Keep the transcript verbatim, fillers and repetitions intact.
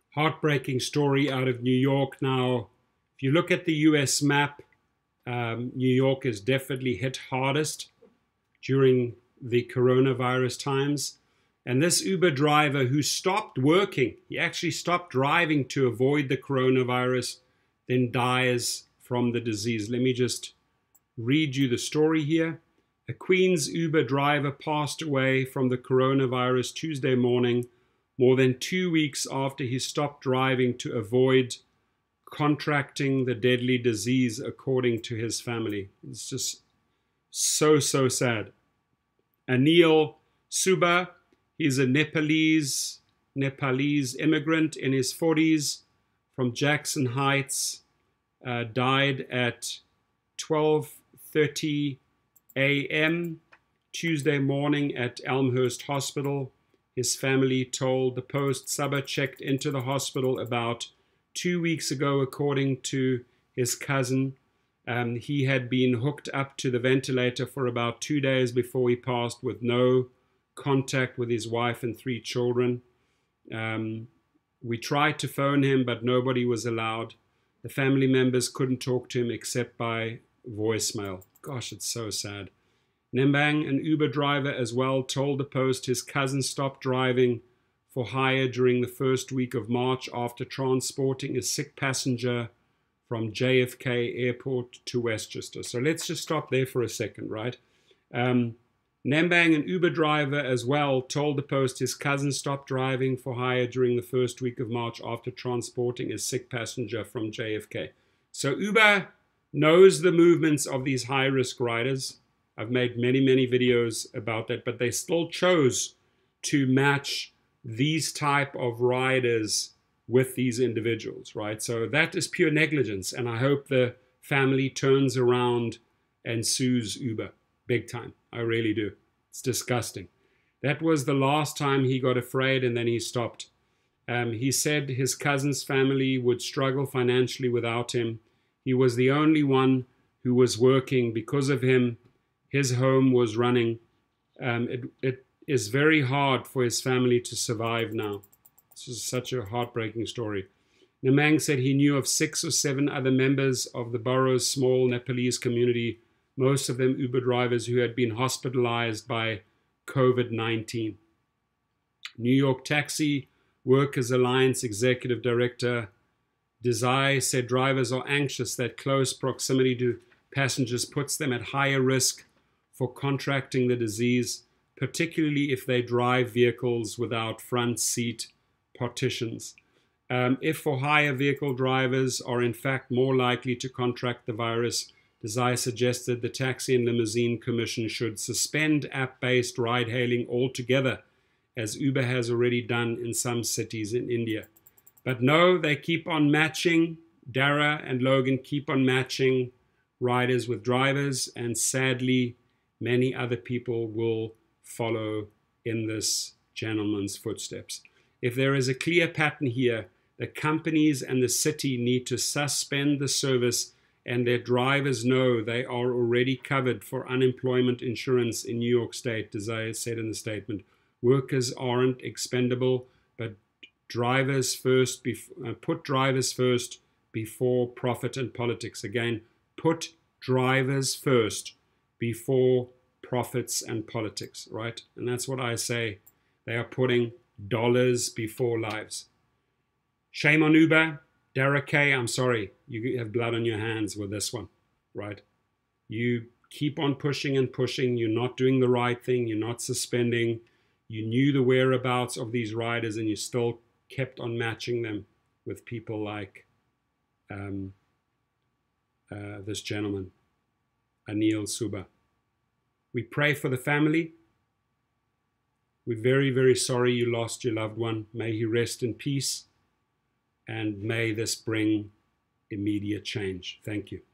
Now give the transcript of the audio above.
Heartbreaking story out of New York. Now, if you look at the U S map, um, New York is definitely hit hardest during the coronavirus times. And this Uber driver who stopped working, he actually stopped driving to avoid the coronavirus, then dies from the disease. Let me just read you the story here. A Queens Uber driver passed away from the coronavirus Tuesday morning, more than two weeks after he stopped driving to avoid contracting the deadly disease, according to his family. It's just so, so sad. Anil Suba, he's a Nepalese, Nepalese immigrant in his forties from Jackson Heights, uh, died at twelve thirty a m Tuesday morning at Elmhurst Hospital. His family told the Post. Suba checked into the hospital about two weeks ago, according to his cousin. Um, he had been hooked up to the ventilator for about two days before he passed, with no contact with his wife and three children. Um, we tried to phone him, but nobody was allowed. The family members couldn't talk to him except by voicemail. Gosh, it's so sad. Nembang, an Uber driver as well, told the Post his cousin stopped driving for hire during the first week of March after transporting a sick passenger from J F K Airport to Westchester. So let's just stop there for a second, right? Um, Nembang, an Uber driver as well, told the Post his cousin stopped driving for hire during the first week of March after transporting a sick passenger from J F K. So Uber knows the movements of these high-risk riders. I've made many, many videos about that, but they still chose to match these type of riders with these individuals, right? So that is pure negligence, and I hope the family turns around and sues Uber big time. I really do. It's disgusting. That was the last time he got afraid, and then he stopped. Um, he said his cousin's family would struggle financially without him. He was the only one who was working. Because of him, his home was running. Um, it, it is very hard for his family to survive now. This is such a heartbreaking story. Namang said he knew of six or seven other members of the borough's small Nepalese community, most of them Uber drivers who had been hospitalized by COVID nineteen. New York Taxi Workers Alliance Executive Director Desai said drivers are anxious that close proximity to passengers puts them at higher risk for contracting the disease, particularly if they drive vehicles without front seat partitions. Um, if for hire vehicle drivers are in fact more likely to contract the virus, Desai suggested the Taxi and Limousine Commission should suspend app-based ride-hailing altogether, as Uber has already done in some cities in India. But no, they keep on matching. Dara and Logan keep on matching riders with drivers, and sadly, many other people will follow in this gentleman's footsteps. If there is a clear pattern here, the companies and the city need to suspend the service, and their drivers know they are already covered for unemployment insurance in New York State, Desai said in the statement. Workers aren't expendable, but drivers first, uh, put drivers first before profit and politics. Again, put drivers first before profits and politics, right? And that's what I say. They are putting dollars before lives. Shame on Uber. Dara K, I'm sorry, you have blood on your hands with this one, right? You keep on pushing and pushing. You're not doing the right thing. You're not suspending. You knew the whereabouts of these riders, and you still kept on matching them with people like um, uh, this gentleman, Anil Suba. We pray for the family. We're very, very sorry you lost your loved one. May he rest in peace. And may this bring immediate change. Thank you.